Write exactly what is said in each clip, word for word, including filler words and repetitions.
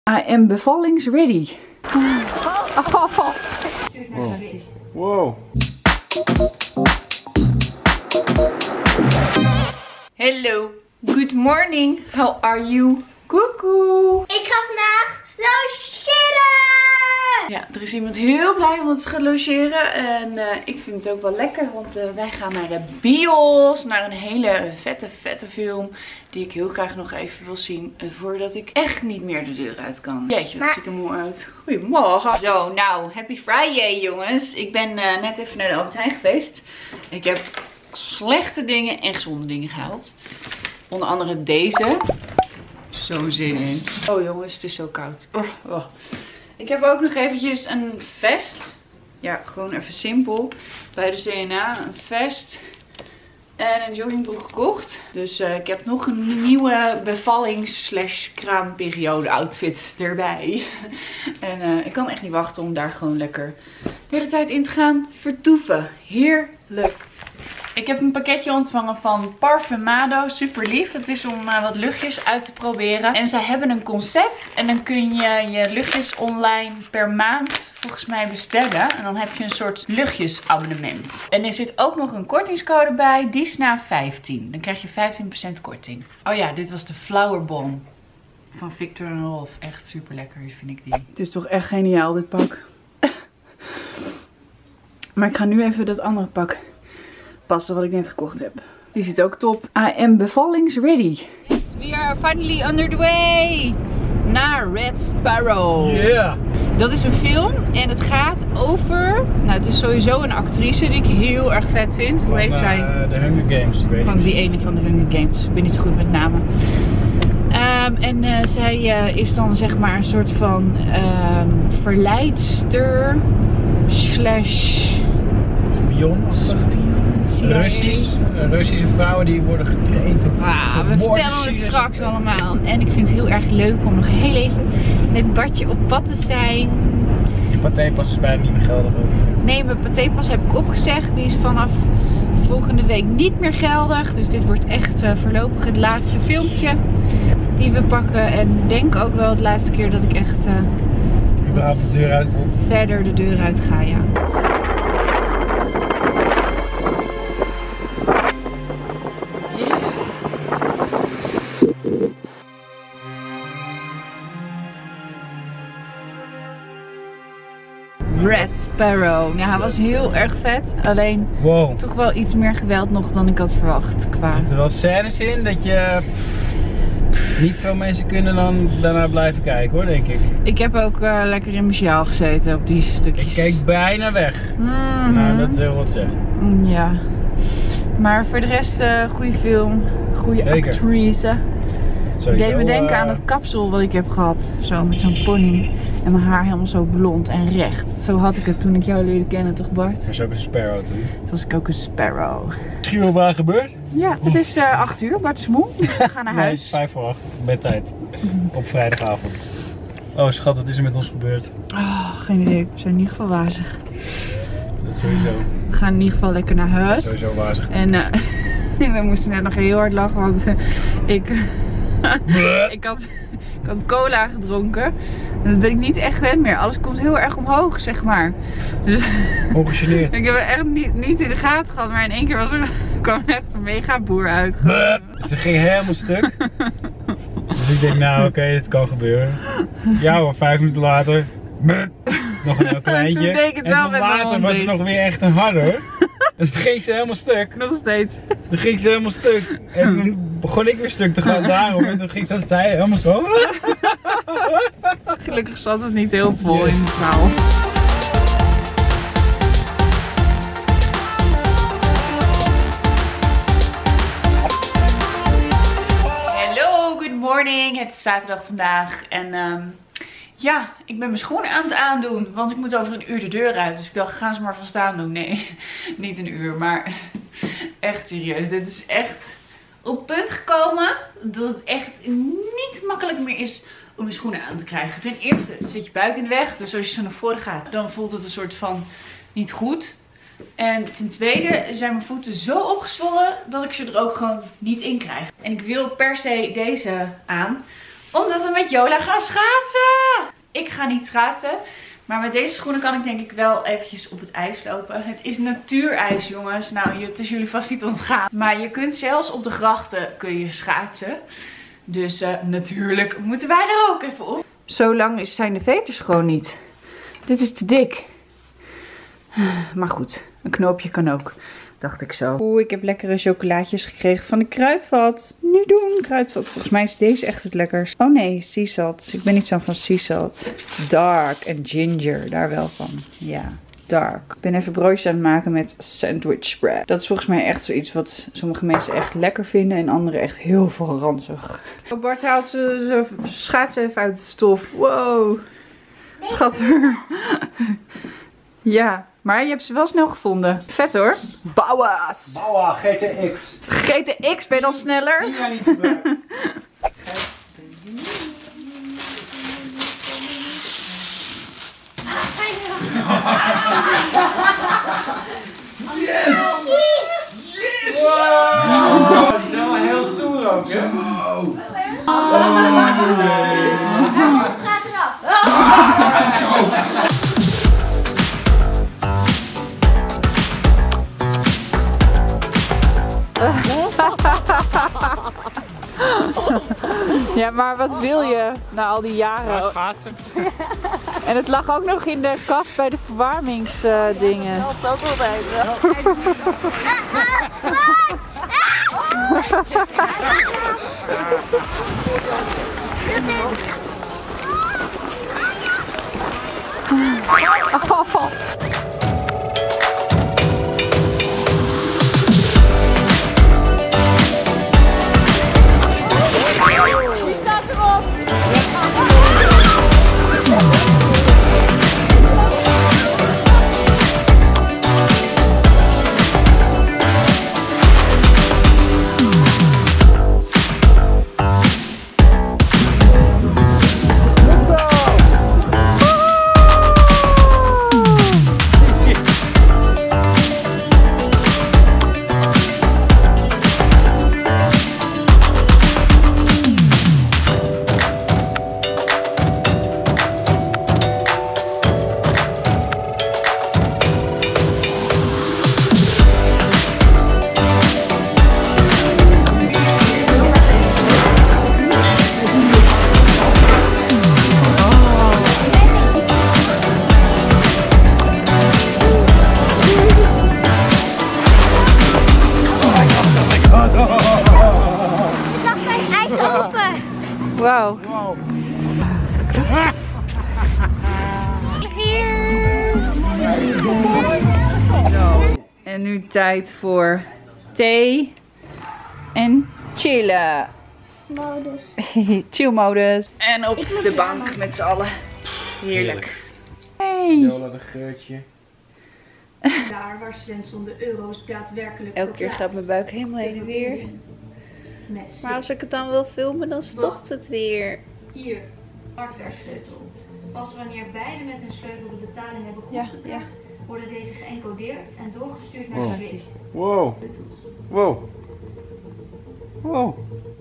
I am bevallingsready. Oh. Wow. Wow. Hello. Good morning. How are you? Koekoe. Ik ga vandaag logeren. Ja, er is iemand heel blij omdat ze gaat logeren. En uh, ik vind het ook wel lekker, want uh, wij gaan naar de bios. Naar een hele vette, vette film. Die ik heel graag nog even wil zien uh, voordat ik echt niet meer de deur uit kan. Jeetje, wat ziet er mooi uit. Goedemorgen. Zo, nou, happy Friday jongens. Ik ben uh, net even naar de Albert Heijn geweest. Ik heb slechte dingen en gezonde dingen gehaald. Onder andere deze. Zo zin in. Oh jongens, het is zo koud. Oh, oh. Ik heb ook nog eventjes een vest. Ja, gewoon even simpel. Bij de C N A een vest. En een joggingbroek gekocht. Dus uh, ik heb nog een nieuwe bevallings slash kraamperiode outfit erbij. En uh, ik kan echt niet wachten om daar gewoon lekker de hele tijd in te gaan vertoeven. Heerlijk. Ik heb een pakketje ontvangen van Parfumado, super lief. Het is om uh, wat luchtjes uit te proberen. En zij hebben een concept en dan kun je je luchtjes online per maand volgens mij bestellen. En dan heb je een soort luchtjesabonnement. En er zit ook nog een kortingscode bij, Disna vijftien. Dan krijg je vijftien procent korting. Oh ja, dit was de Flower Bomb van Victor en Rolf. Echt super lekker, vind ik die. Het is toch echt geniaal dit pak. Maar ik ga nu even dat andere pak passen wat ik net gekocht heb. Die zit ook top. I am bevallingsready. Yes, we are finally under the way naar Red Sparrow. Yeah. Dat is een film en het gaat over, nou het is sowieso een actrice die ik heel erg vet vind. Hoe heet zij? De Hunger Games. Weet van die ene van de Hunger Games. Ik ben niet zo goed met namen. Um, en uh, zij uh, is dan zeg maar een soort van um, verleidster slash spion. Russisch, Russische vrouwen die worden getraind op ah, we vertellen het straks allemaal. En ik vind het heel erg leuk om nog heel even met Bartje op pad te zijn. Je patépas is bijna niet meer geldig ook. Nee, mijn patépas heb ik opgezegd. Die is vanaf volgende week niet meer geldig. Dus dit wordt echt uh, voorlopig het laatste filmpje die we pakken. En denk ook wel het laatste keer dat ik echt uh, überhaupt de deur uit moet. Verder de deur uit ga, ja. Red Sparrow. Ja, hij was heel erg vet. Alleen wow. Toch wel iets meer geweld nog dan ik had verwacht. Qua... Er zitten wel scènes in dat je pff, niet veel mensen kunnen dan daarna blijven kijken hoor, denk ik. Ik heb ook uh, lekker in mijn sjaal gezeten op die stukjes. Ik keek bijna weg. Mm-hmm. Nou, dat wil wat zeggen. Mm, ja. Maar voor de rest, uh, goede film. Goede actrice. Sowieso, deed me denken uh... aan het kapsel wat ik heb gehad. Zo met zo'n pony. En mijn haar helemaal zo blond en recht. Zo had ik het toen ik jou leerde kennen, toch Bart? Was ook een sparrow toen? Toen was ik ook een sparrow. Schuur waar gebeurt? Ja, het is uh, acht uur. Bart is moe. Dus we gaan naar nee, huis. vijf voor acht. Bedtijd. Op vrijdagavond. Oh schat, wat is er met ons gebeurd? Oh, geen idee. We zijn in ieder geval wazig. Dat sowieso. We gaan in ieder geval lekker naar huis. Sowieso wazig. En uh, we moesten net nog heel hard lachen, want uh, ik... ik, had, ik had cola gedronken. En dat ben ik niet echt gewend meer. Alles komt heel erg omhoog, zeg maar. Dus ongegeneerd. Ik heb het echt niet, niet in de gaten gehad, maar in één keer was er, kwam er echt een mega boer uit. Ze ging helemaal stuk. Dus ik denk, nou oké, okay, dit kan gebeuren. Ja hoor, vijf minuten later. Nog een heel kleintje. En toen deed ik het wel en met mijn later was het nog weer echt een harder. En toen ging ze helemaal stuk. Nog steeds. Toen ging ze helemaal stuk. En toen begon ik weer stuk te gaan daarom. En toen ging ze, zij helemaal zo. Gelukkig zat het niet heel vol in de zaal. Hallo, good morning. Het is zaterdag vandaag. En um, ja, ik ben mijn schoenen aan het aandoen. Want ik moet over een uur de deur uit. Dus ik dacht, ga ze maar van staan doen. Nee, niet een uur. Maar echt serieus. Dit is echt op punt gekomen dat het echt niet makkelijk meer is om je schoenen aan te krijgen. Ten eerste zit je buik in de weg. Dus als je zo naar voren gaat, dan voelt het een soort van niet goed. En ten tweede zijn mijn voeten zo opgezwollen dat ik ze er ook gewoon niet in krijg. En ik wil per se deze aan, omdat we met Jola gaan schaatsen. ga niet schaatsen. Maar met deze schoenen kan ik denk ik wel eventjes op het ijs lopen. Het is natuurijs, jongens. Nou, het is jullie vast niet ontgaan. Maar je kunt zelfs op de grachten kun je schaatsen. Dus uh, natuurlijk moeten wij er ook even op. Zo lang zijn de veters gewoon niet. Dit is te dik. Maar goed, een knoopje kan ook. Dacht ik zo. Oeh, ik heb lekkere chocolaatjes gekregen van de Kruidvat. Nu doen, Kruidvat. Volgens mij is deze echt het lekkerst. Oh nee, sea salt. Ik ben niet zo van sea salt. Dark en ginger, daar wel van. Ja, dark. Ik ben even broodjes aan het maken met sandwich spread. Dat is volgens mij echt zoiets wat sommige mensen echt lekker vinden en anderen echt heel veel ranzig. Bart haalt ze schaatsen even uit de stof. Wow. Gaat er. Ja. Maar je hebt ze wel snel gevonden. Vet hoor. Bauas. Bauwa, G T X. G T X, ben je dan sneller? Die jij niet gebruikt. Yes! Yes! Wow! Dat is wel heel stoer ook, hè? Wow! Oh nee! Mijn hoofd gaat eraf. Ja, maar wat wil je na al die jaren? Ja, schaatsen. En het lag ook nog in de kast bij de verwarmingsdingen. Uh, dat ook wel bij. Oh. Wauw. Wow. Zo. En nu tijd voor thee en chillen. Modus. Chill modus. En op de bank met z'n allen. Heerlijk. Hey. Jola de geurtje. Daar waar Svensson de euro's daadwerkelijk Elke keer gaat mijn buik helemaal heen en weer. Maar als ik het dan wil filmen, dan stopt het weer. Hier, hardwaresleutel. Pas wanneer beide met hun sleutel de betaling hebben goedgekeurd, ja, ja, worden deze geëncodeerd en doorgestuurd naar wow. Swift. Wow. Wow. Wow.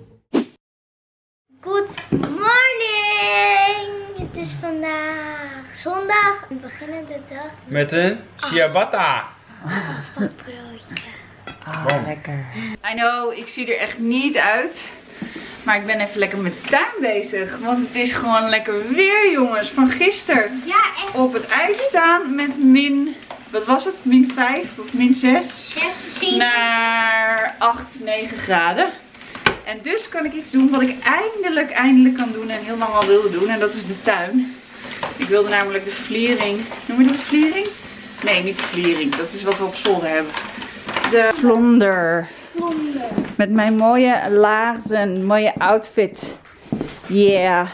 Good morning! Het is vandaag zondag. We beginnen de dag met een ciabatta. met broodje. Ah, oh, lekker. I know, ik zie er echt niet uit. Maar ik ben even lekker met de tuin bezig. Want het is gewoon lekker weer, jongens. Van gisteren. Ja, echt. Op het ijs staan met min, wat was het? min vijf of min zes? zes, zeven. Naar acht, negen graden. En dus kan ik iets doen wat ik eindelijk, eindelijk kan doen en heel lang al wilde doen. En dat is de tuin. Ik wilde namelijk de vliering. Noem je dat de vliering? Nee, niet de vliering. Dat is wat we op zolder hebben. De vlonder. Vlonder. Met mijn mooie laarzen, mooie outfit. Yeah.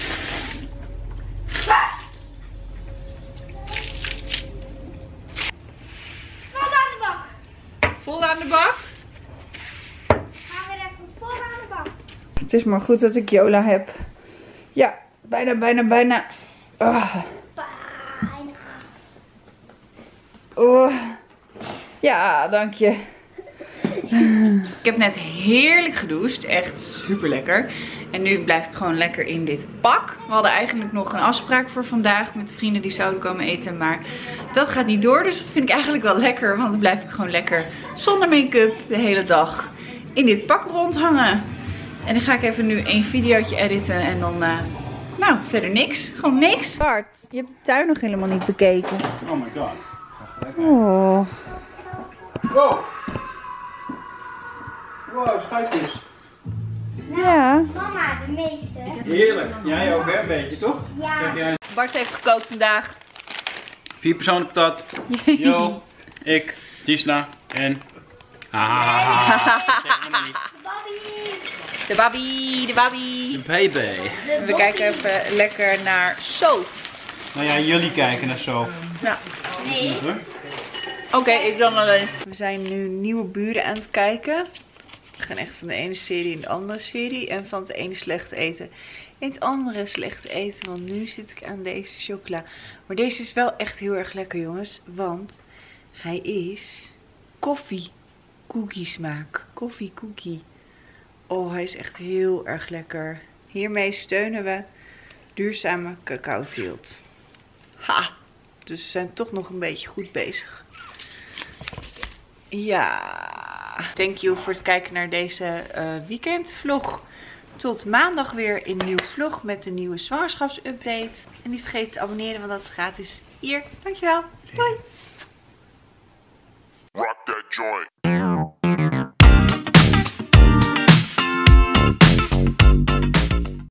Vol aan de bak. Vol aan de bak. Gaan we even vol aan de bak. Het is maar goed dat ik Jola heb. Ja, bijna, bijna, bijna. Oh. Bijna. Oh. Ja, dank je. Ik heb net heerlijk gedoucht. Echt super lekker. En nu blijf ik gewoon lekker in dit pak. We hadden eigenlijk nog een afspraak voor vandaag met vrienden die zouden komen eten. Maar dat gaat niet door. Dus dat vind ik eigenlijk wel lekker. Want dan blijf ik gewoon lekker zonder make-up de hele dag in dit pak rondhangen. En dan ga ik even nu een videootje editen. En dan, uh, nou, verder niks. Gewoon niks. Bart, je hebt de tuin nog helemaal niet bekeken. Oh my god. Oh. Wow. Wow, schuitjes. Ja. Mama, de meeste. Heerlijk. Jij ook hè, een beetje toch? Ja. Zeg jij. Bart heeft gekookt vandaag. Vier personen patat. Jo, ik, Tisna en... Ah, dat zeggen we nog niet. Bobby. De baby, de baby. De baby. We kijken even lekker naar Sof. Nou ja, jullie kijken naar zo. Ja. Nee. Oké, okay, ik dan alleen. We zijn nu nieuwe buren aan het kijken. We gaan echt van de ene serie in de andere serie. En van het ene slecht eten in het andere slecht eten. Want nu zit ik aan deze chocola. Maar deze is wel echt heel erg lekker, jongens. Want hij is koffie cookie smaak. Koffie cookie. Oh, hij is echt heel erg lekker. Hiermee steunen we duurzame cacao teelt. Ha! Dus we zijn toch nog een beetje goed bezig. Ja. Thank you voor het kijken naar deze uh, weekendvlog. Tot maandag weer in een nieuwe vlog met een nieuwe zwangerschapsupdate. En niet vergeten te abonneren, want dat is gratis hier. Dankjewel. Doei. Rock that joint.